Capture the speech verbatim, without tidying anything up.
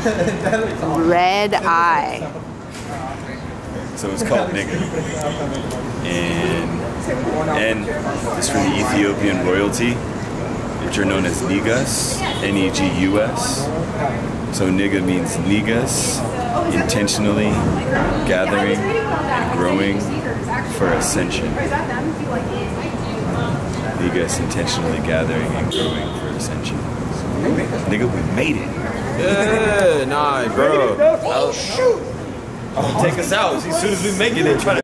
Red eye. So it's called nigga. And, and it's from the Ethiopian royalty, which are known as Negus, N E G U S. So nigga means negus, intentionally gathering and growing for ascension. Negus, intentionally gathering and growing for ascension. Nigga, we made it. Yeah, nah, bro. Oh, shoot. Take us out. As soon as we make it, they try to